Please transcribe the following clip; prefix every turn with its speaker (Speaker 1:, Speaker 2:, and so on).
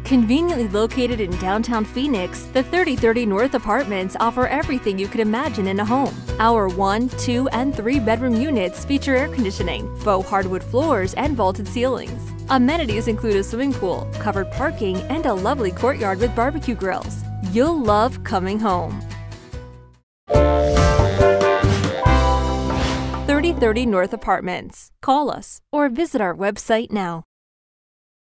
Speaker 1: Conveniently located in downtown Phoenix, the 3030 North Apartments offer everything you could imagine in a home. Our 1, 2, and 3 bedroom units feature air conditioning, faux hardwood floors, and vaulted ceilings. Amenities include a swimming pool, covered parking, and a lovely courtyard with barbecue grills. You'll love coming home. 3030 North Apartments. Call us or visit our website now.